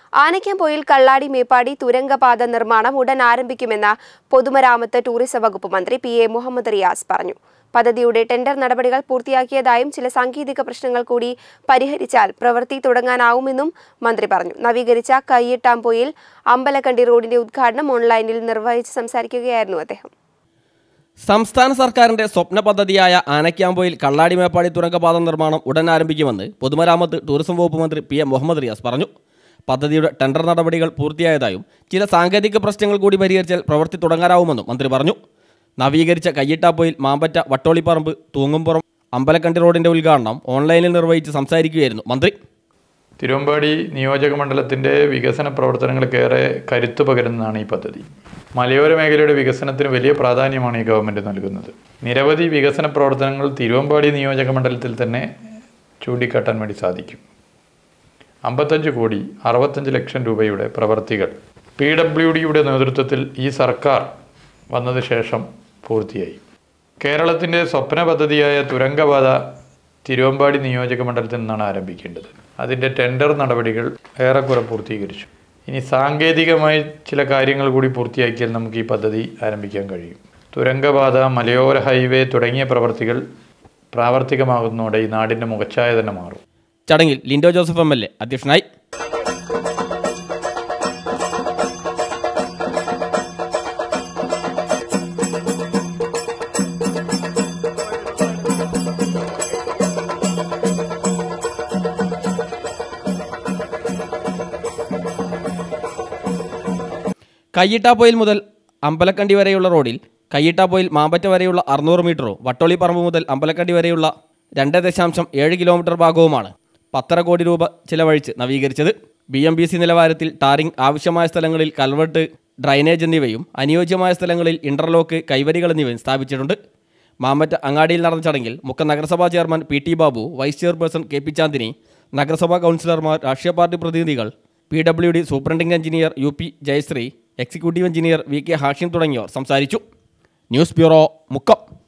ആനയ്ക്കംപൊയിൽ കള്ളാടി മേപ്പാടി തുരങ്കപാത നിർമ്മാണം ഉടൻ ആരംഭിക്കുമെന്ന് പൊതുമരാമത്ത് ടൂറിസം വകുപ്പ് മന്ത്രി പി.എ. മുഹമ്മദ് റിയാസ് പറഞ്ഞു. പദ്ധതിയുടെ ടെൻഡർ നടപടികൾ പൂർത്തിയാക്കിയതായും ചില സാങ്കേതിക പ്രശ്നങ്ങൾ കൂടി പരിഹരിച്ചാൽ പ്രവൃത്തി തുടങ്ങാനാവുമെന്നും മന്ത്രി പറഞ്ഞു. നവീകരിച്ച കയ്യിട്ടാംപൊയിൽ അമ്പലക്കണ്ടി റോഡിന്റെ ഉദ്ഘാടനം ഓൺലൈനിൽ നിർവഹിച്ച് സംസാരിക്കുകയായിരുന്നു അദ്ദേഹം. സംസ്ഥാന സർക്കാരിന്റെ സ്വപ്ന പദ്ധതിയായ ആനയ്ക്കംപൊയിൽ കള്ളാടി മേപ്പാടി തുരങ്കപാത നിർമ്മാണം ഉടൻ ആരംഭിക്കുമെന്ന് പൊതുമരാമത്ത് ടൂറിസം വകുപ്പ് മന്ത്രി പി.എ. മുഹമ്മദ് റിയാസ് പറഞ്ഞു. പദ്ധതിയുടെ ടെൻഡർ നടപടികൾ പൂർത്തിയായതായും ചില സാങ്കേതിക പ്രശ്നങ്ങൾ കൂടി പരിഹരിച്ചാൽ പ്രവൃത്തി തുടങ്ങാനാവുമെന്നും മന്ത്രി പറഞ്ഞു. നവീകരിച്ച കയ്യിട്ടാംപൊയിൽ മാമ്പറ്റ വട്ടോളിപ്പറമ്പ് തൂങ്ങുംപുറം അമ്പലക്കണ്ടി റോഡിന്റെ ഉദ്ഘാടനം ഓൺലൈനിൽ നിർവഹിച്ച് സംസാരിക്കുകയായിരുന്നു മന്ത്രി. തിരുവമ്പാടി നിയോജക മണ്ഡലത്തിൻ്റെ വികസന പ്രവർത്തനങ്ങൾക്കേറെ കരുത്തു പകരുന്നതാണ് ഈ പദ്ധതി. മലയോര മേഖലയുടെ വികസനത്തിന് വലിയ പ്രാധാന്യമാണ് ഈ ഗവൺമെൻറ് നൽകുന്നത്. നിരവധി വികസന പ്രവർത്തനങ്ങൾ തിരുവമ്പാടി നിയോജക മണ്ഡലത്തിൽ തന്നെ ചൂണ്ടിക്കാട്ടാൻ വേണ്ടി സാധിക്കും. 55 കോടി 65 ലക്ഷം രൂപയുടെ പ്രവർത്തികൾ PWDയുടെ നേതൃത്വത്തിൽ ഈ സർക്കാർ വന്നത് ശേഷം പൂർത്തിയായി. കേരളത്തിൻ്റെ സ്വപ്ന പദ്ധതിയായ തുരങ്കപാത തിരുവമ്പാടി നിയോജക മണ്ഡലത്തിൽ നിന്നാണ് ആരംഭിക്കേണ്ടത്. അതിൻ്റെ ടെൻഡർ നടപടികൾ ഏറെക്കുറെ പൂർത്തീകരിച്ചു. ഇനി സാങ്കേതികമായി ചില കാര്യങ്ങൾ കൂടി പൂർത്തിയാക്കിയാൽ നമുക്ക് ഈ പദ്ധതി ആരംഭിക്കാൻ കഴിയും. തുരങ്കപാത, മലയോര ഹൈവേ തുടങ്ങിയ പ്രവർത്തികൾ പ്രാവർത്തികമാകുന്നതോടെ ഈ നാടിൻ്റെ മുഖച്ഛായ തന്നെ മാറും. ചടങ്ങിൽ ലിൻഡോ ജോസഫ് MLA അധ്യക്ഷനായി. കയ്യിട്ടാംപൊയിൽ മുതൽ അമ്പലക്കണ്ടി വരെയുള്ള റോഡിൽ കയ്യിട്ടാംപൊയിൽ മാമ്പറ്റ വരെയുള്ള 600 മീറ്ററും വട്ടോളിപ്പറമ്പ് മുതൽ അമ്പലക്കണ്ടി വരെയുള്ള 2.7 കിലോമീറ്റർ ഭാഗവുമാണ് 10.5 കോടി രൂപ ചിലവഴിച്ച് നവീകരിച്ചത്. BMBC നിലവാരത്തിൽ ടാറിംഗ്, ആവശ്യമായ സ്ഥലങ്ങളിൽ കൽവർട്ട്, ഡ്രൈനേജ് എന്നിവയും അനുയോജ്യമായ സ്ഥലങ്ങളിൽ ഇന്റർലോക്ക്, കൈവരികൾ എന്നിവയും സ്ഥാപിച്ചിട്ടുണ്ട്. മാമ്പറ്റ അങ്ങാടിയിൽ നടന്ന ചടങ്ങിൽ മുഖ്യ നഗരസഭാ chairman PT Babu, vice chairperson KP Chandini, നഗരസഭാ കൗൺസിലർമാർ, രാഷ്ട്രീയ പാർട്ടി പ്രതിനിധികൾ, PWD superintending engineer UP Jayashree, executive engineer VK Hashim തുടങ്ങിയവർ സംസാരിച്ചു. News bureau, Mukkam.